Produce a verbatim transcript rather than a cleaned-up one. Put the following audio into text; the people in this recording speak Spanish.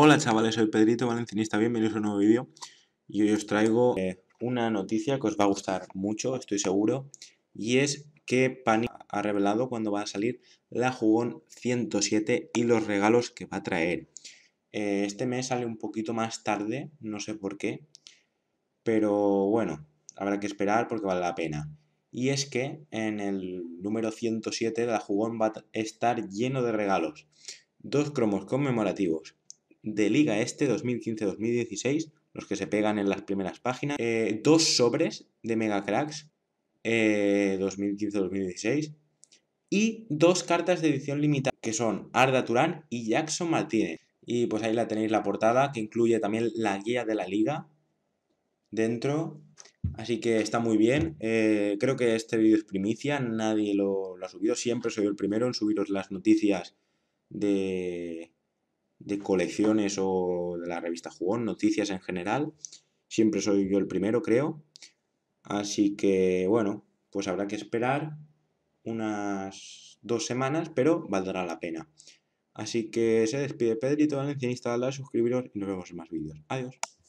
Hola chavales, soy Pedrito Valencianista, bienvenidos a un nuevo vídeo y hoy os traigo eh, una noticia que os va a gustar mucho, estoy seguro, y es que Panic ha revelado cuándo va a salir la Jugón ciento siete y los regalos que va a traer. Eh, este mes sale un poquito más tarde, no sé por qué, pero bueno, habrá que esperar porque vale la pena. Y es que en el número ciento siete la Jugón va a estar lleno de regalos. Dos cromos conmemorativos de Liga Este dos mil quince dos mil dieciséis, los que se pegan en las primeras páginas. Eh, dos sobres de Mega Cracks eh, dos mil quince dos mil dieciséis. Y dos cartas de edición limitada, que son Arda Turán y Jackson Martínez. Y pues ahí la tenéis la portada, que incluye también la guía de la liga dentro. Así que está muy bien. Eh, creo que este vídeo es primicia, nadie lo, lo ha subido. Siempre soy el primero en subiros las noticias de, de colecciones o de la revista Jugón, noticias en general. Siempre soy yo el primero, creo. Así que bueno, pues habrá que esperar unas dos semanas, pero valdrá la pena. Así que se despide Pedrito Valencianista, dale a suscribiros y nos vemos en más vídeos. Adiós.